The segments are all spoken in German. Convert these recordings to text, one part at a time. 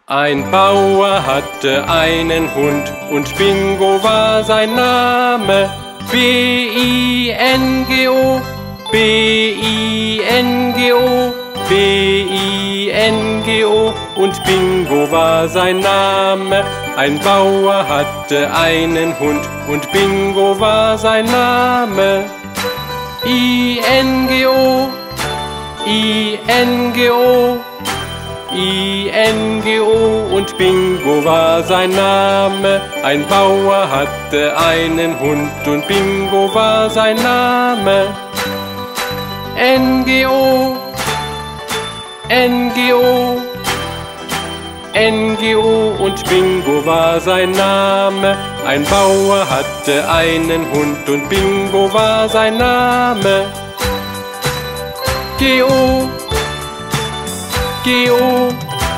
Ein Bauer hatte einen Hund und Bingo war sein Name. B-I-N-G-O, B-I-N-G-O, B-I-N-G-O und Bingo war sein Name. Ein Bauer hatte einen Hund und Bingo war sein Name. I-N-G-O, I-N-G-O, I-N-G-O und Bingo war sein Name. Ein Bauer hatte einen Hund und Bingo war sein Name. N-G-O, N-G-O, N-G-O und Bingo war sein Name. Ein Bauer hatte einen Hund und Bingo war sein Name. G-O, G-O,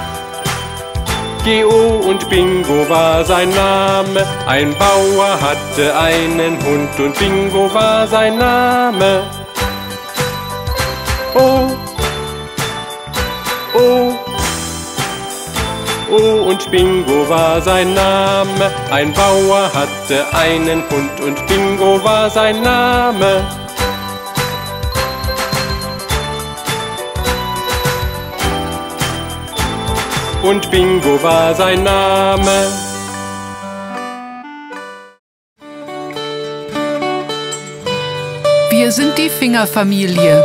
G-O und Bingo war sein Name. Ein Bauer hatte einen Hund und Bingo war sein Name. O, O, O und Bingo war sein Name. Ein Bauer hatte einen Hund und Bingo war sein Name. Und Bingo war sein Name. Wir sind die Fingerfamilie.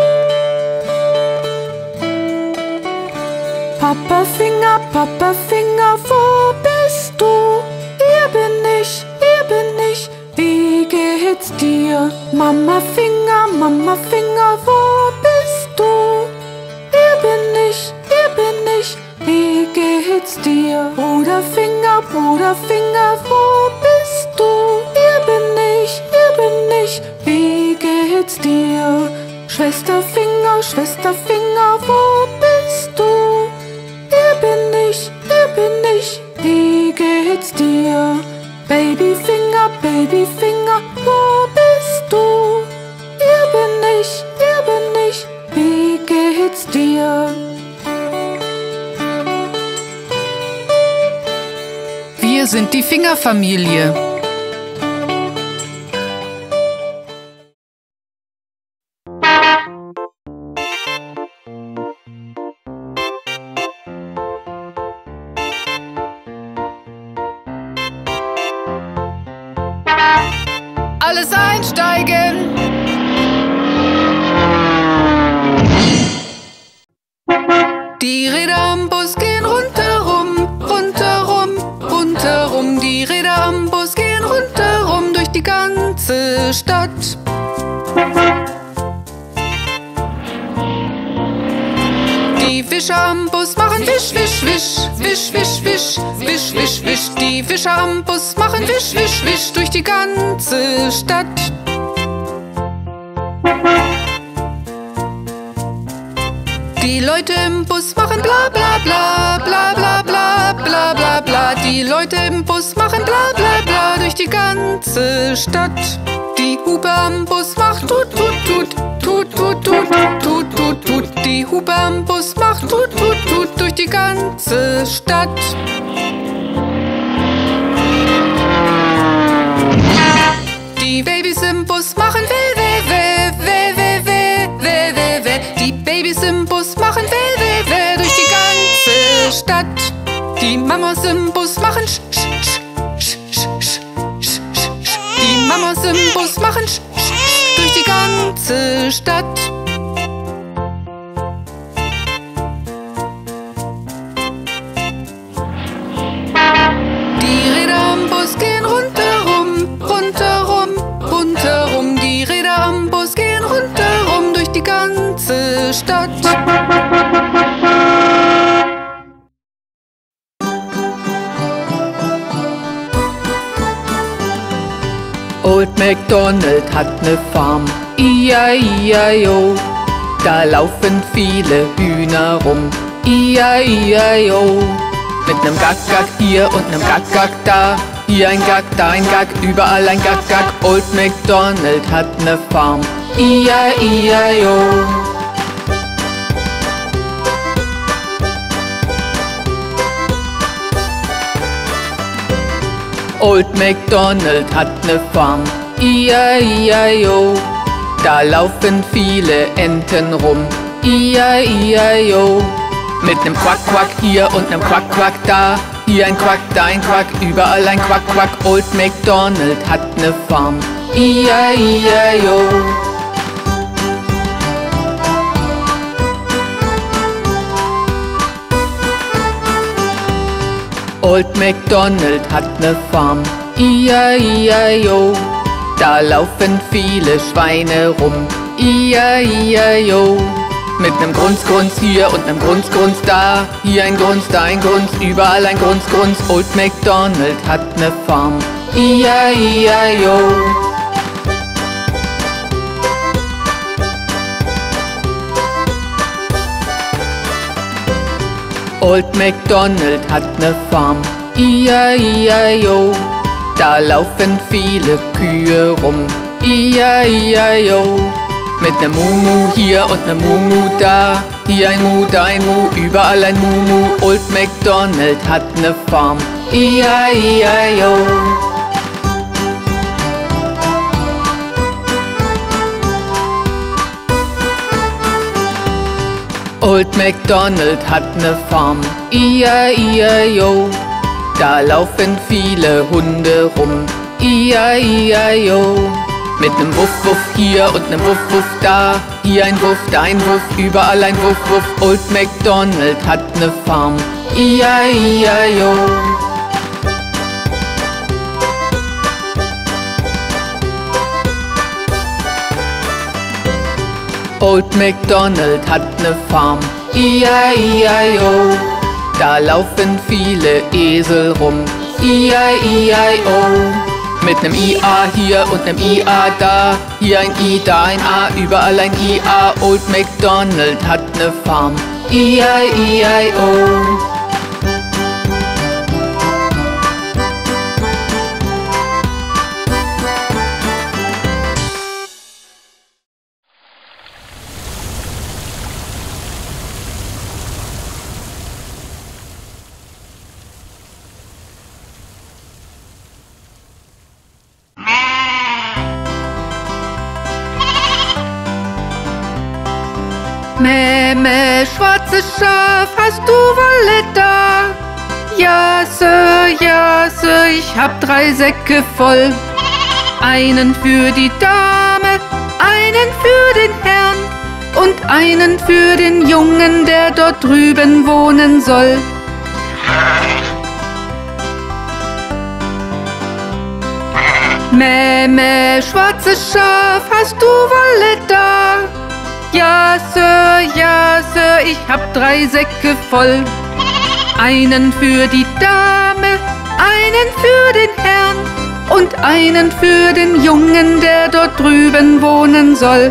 Papa Finger, wo bist du? Hier bin ich, wie geht's dir? Mama Finger, wo bist du? Hier bin ich, wie geht's dir? Bruder Finger, wo bist du? Hier bin ich, wie geht's dir? Schwester Finger, wo bist du? Hier bin ich, wie geht's dir? Baby Finger, wo bist du? Hier bin ich, wie geht's dir? Wir sind die Fingerfamilie. Alles einsteigen! Die Räder am Bus gehen rundherum, rundherum. Die Räder am Bus gehen rundherum durch die ganze Stadt. Die Fische am Bus machen wisch, wisch, wisch, wisch, wisch, wisch, wisch, wisch, wisch. Die Fische am Bus machen wisch, wisch, wisch durch die ganze Stadt. Die Leute im Bus machen bla bla bla, bla bla bla, bla bla bla. Die Leute im Bus machen bla bla bla durch die ganze Stadt. Die Hupe am Bus macht tut, tut, tut, tut, tut, tut, tut, tut, tut. Die Hupe am Bus macht tut, tut, tut durch die ganze Stadt. Die Babys im Bus machen weh, weh, weh, weh, weh, weh, weh, weh, weh. Die Babys im Bus machen weh, weh, weh durch die ganze Stadt. Die Mamas im Bus machen sch, sch, sch, sch, sch, sch, sch, sch. Die Mamas im Bus machen sch, sch, sch, durch die ganze Stadt. Die Räder am Bus gehen rundherum, rundherum, rundherum. Die Räder am Bus gehen rundherum durch die ganze Stadt. Old MacDonald hat ne Farm, I-I-I-O. Da laufen viele Hühner rum, I-I-I-O. Mit nem Gack-Gack hier und nem Gack-Gack da. Hier ein Gack, da ein Gack, überall ein Gack-Gack. Old MacDonald hat ne Farm, I-I-I-O. Old MacDonald hat ne Farm, E-I-E-I-O. Da laufen viele Enten rum, E-I-E-I-O. Mit nem Quack, Quack hier und nem Quack, Quack da. Hier ein Quack, da ein Quack, überall ein Quack, Quack. Old MacDonald hat ne Farm, E-I-E-I-O. Old MacDonald hat ne Farm, E-I-E-I-O. Da laufen viele Schweine rum, E-I-E-I-O. Mit nem Grunz, Grunz hier und nem Grunz, Grunz da. Hier ein Grunz, da ein Grunz, überall ein Grunz, Grunz. Old MacDonald hat ne Farm, E-I-E-I-O. Old MacDonald hat ne Farm, E-I-E-I-O. Da laufen viele Kühe rum, E-I-E-I-O. Mit nem Mumu hier und nem Mumu da. Hier ein Mu, da ein Mu, überall ein Mumu. Old MacDonald hat ne Farm, E-I-E-I-O. Old MacDonald hat ne Farm, E-I-E-I-O. Da laufen viele Hunde rum, E-I-E-I-O. Mit nem Wuff, Wuff hier und nem Wuff, Wuff da. Hier ein Wuff, da ein Wuff, überall ein Wuff, Wuff. Old MacDonald hat ne Farm, E-I-E-I-O. Old MacDonald hat ne Farm, E-I-E-I-O. Da laufen viele Esel rum, E-I-E-I-O. Mit nem I-A hier und nem I-A da. Hier ein I, da ein A, überall ein I-A. Old MacDonald hat ne Farm, E-I-E-I-O. Mäh, mäh, schwarzes Schaf, hast du Wolle da? Ja, Sir, ich hab 3 Säcke voll. Einen für die Dame, einen für den Herrn und einen für den Jungen, der dort drüben wohnen soll. Mäh, mäh, schwarzes Schaf, hast du Wolle da? Ja, Sir, ich hab 3 Säcke voll. Einen für die Dame, einen für den Herrn und einen für den Jungen, der dort drüben wohnen soll.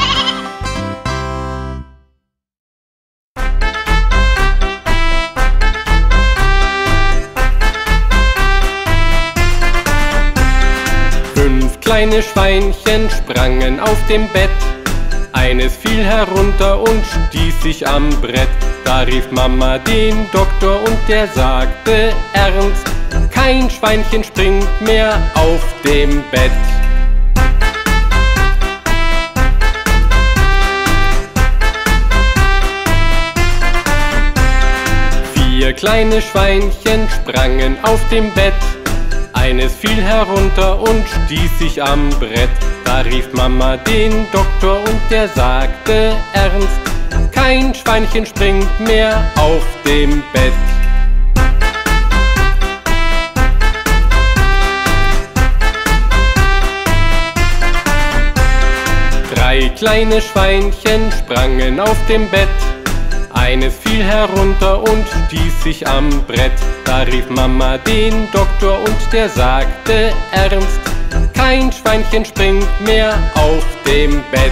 Kleine Schweinchen sprangen auf dem Bett. Eines fiel herunter und stieß sich am Brett. Da rief Mama den Doktor und der sagte ernst: Kein Schweinchen springt mehr auf dem Bett. Vier kleine Schweinchen sprangen auf dem Bett. Eines fiel herunter und stieß sich am Brett. Da rief Mama den Doktor und der sagte ernst: Kein Schweinchen springt mehr auf dem Bett. Drei kleine Schweinchen sprangen auf dem Bett. Eines fiel herunter und stieß sich am Brett. Da rief Mama den Doktor und der sagte ernst: Kein Schweinchen springt mehr auf dem Bett.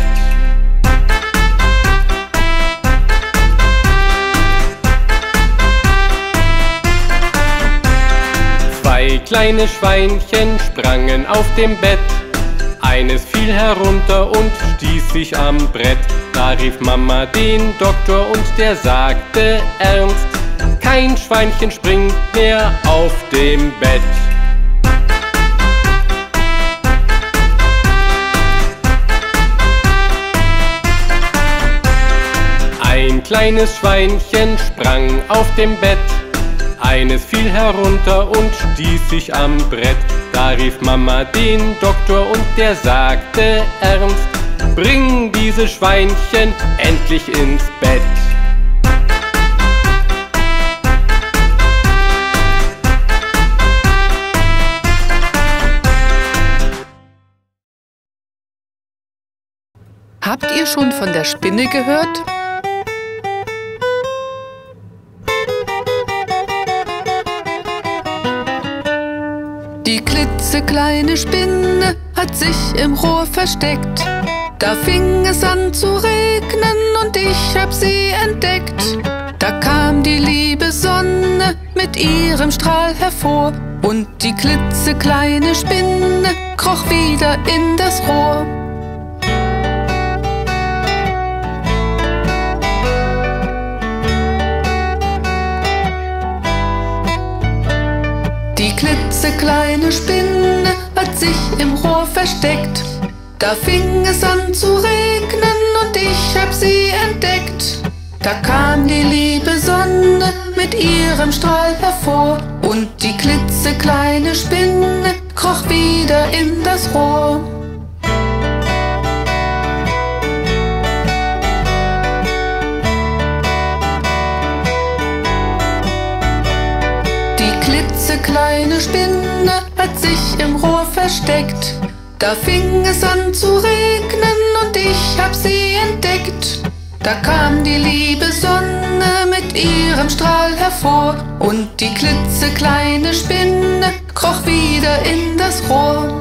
Zwei kleine Schweinchen sprangen auf dem Bett. Eines fiel herunter und stieß sich am Brett. Da rief Mama den Doktor und der sagte ernst: Kein Schweinchen springt mehr auf dem Bett. kleines Schweinchen sprang auf dem Bett. Eines fiel herunter und stieß sich am Brett. Da rief Mama den Doktor und der sagte ernst: Bring dieses Schweinchen endlich ins Bett. Habt ihr schon von der Spinne gehört? Die klitzekleine Spinne hat sich im Rohr versteckt. Da fing es an zu regnen und ich hab sie entdeckt. Da kam die liebe Sonne mit ihrem Strahl hervor und die klitzekleine Spinne kroch wieder in das Rohr. Die klitzekleine Spinne hat sich im Rohr versteckt. Da fing es an zu regnen und ich hab sie entdeckt. Da kam die liebe Sonne mit ihrem Strahl hervor und die klitzekleine Spinne kroch wieder in das Rohr. Die klitzekleine Spinne hat sich im Rohr versteckt. Da fing es an zu regnen und ich hab sie entdeckt. Da kam die liebe Sonne mit ihrem Strahl hervor und die klitzekleine Spinne kroch wieder in das Rohr.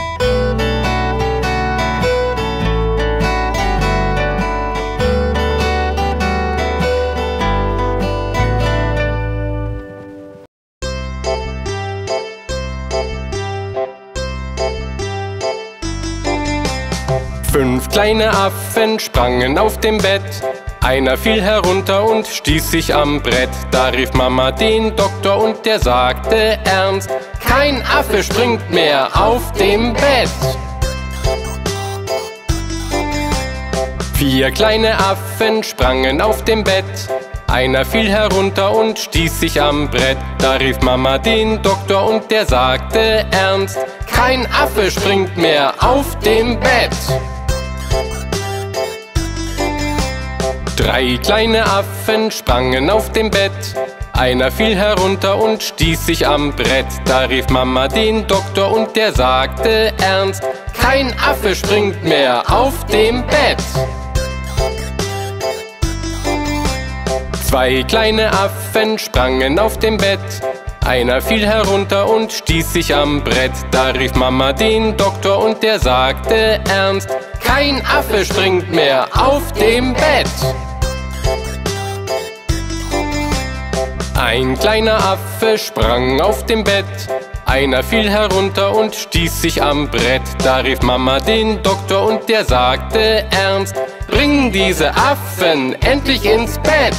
Fünf kleine Affen sprangen auf dem Bett. Einer fiel herunter und stieß sich am Brett. Da rief Mama den Doktor und der sagte ernst: Kein Affe springt mehr auf dem Bett. Vier kleine Affen sprangen auf dem Bett. Einer fiel herunter und stieß sich am Brett. Da rief Mama den Doktor und der sagte ernst: Kein Affe springt mehr auf dem Bett. Drei kleine Affen sprangen auf dem Bett. Einer fiel herunter und stieß sich am Brett. Da rief Mama den Doktor und der sagte ernst: Kein Affe springt mehr auf dem Bett. Zwei kleine Affen sprangen auf dem Bett. Einer fiel herunter und stieß sich am Brett. Da rief Mama den Doktor und der sagte ernst: Kein Affe springt mehr auf dem Bett. Ein kleiner Affe sprang auf dem Bett. Einer fiel herunter und stieß sich am Brett. Da rief Mama den Doktor und der sagte ernst: Bring diese Affen endlich ins Bett.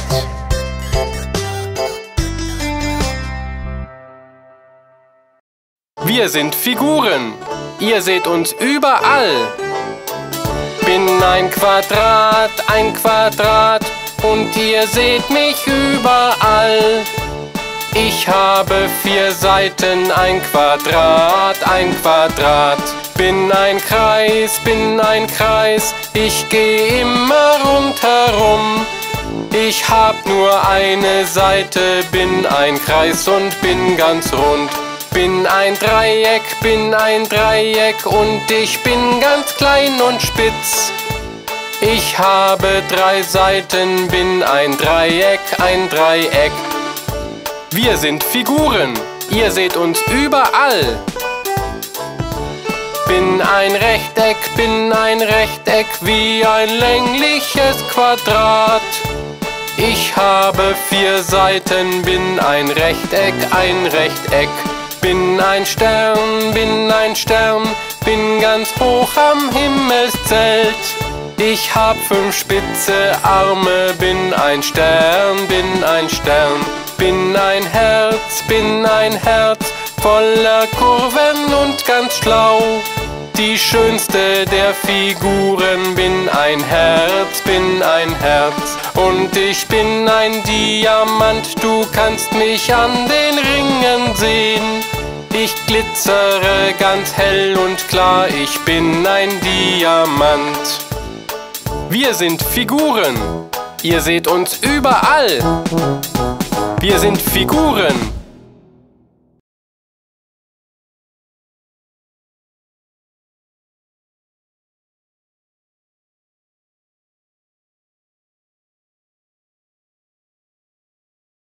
Wir sind Figuren, ihr seht uns überall. Bin ein Quadrat und ihr seht mich überall. Ich habe 4 Seiten, ein Quadrat. Bin ein Kreis, ich gehe immer rundherum. Ich hab nur eine Seite, bin ein Kreis und bin ganz rund. Bin ein Dreieck und ich bin ganz klein und spitz. Ich habe 3 Seiten, bin ein Dreieck. Wir sind Figuren, ihr seht uns überall. Bin ein Rechteck wie ein längliches Quadrat. Ich habe 4 Seiten, bin ein Rechteck. Bin ein Stern, bin ganz hoch am Himmelszelt. Ich hab 5 spitze Arme, bin ein Stern. Bin ein Herz, voller Kurven und ganz schlau. Die schönste der Figuren, bin ein Herz. Und ich bin ein Diamant, du kannst mich an den Ringen sehen. Ich glitzere ganz hell und klar, ich bin ein Diamant. Wir sind Figuren, ihr seht uns überall. Wir sind Figuren,